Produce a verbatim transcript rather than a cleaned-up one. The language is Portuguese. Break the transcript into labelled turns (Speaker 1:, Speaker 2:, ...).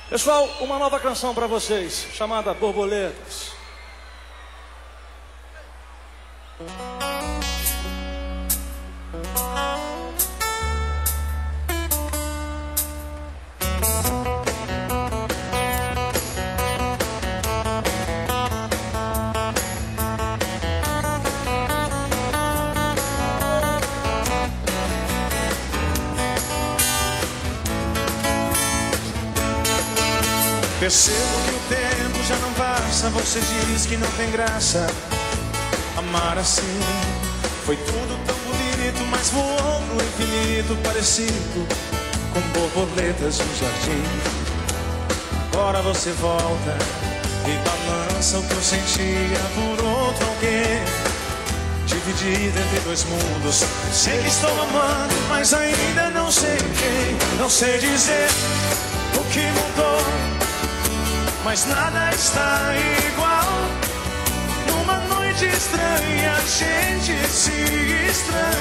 Speaker 1: Pessoal, uma nova canção para vocês, chamada Borboletas.
Speaker 2: Percebo que o tempo já não passa. Você diz que não tem graça amar assim. Foi tudo tão bonito, mas voou no infinito, parecido com borboletas no jardim. Agora você volta e balança o que eu sentia por outro alguém, dividido entre dois mundos. Sei que estou amando, mas ainda não sei quem. Não sei dizer o que mudou, mas nada está igual. Numa noite estranha a gente se estranha.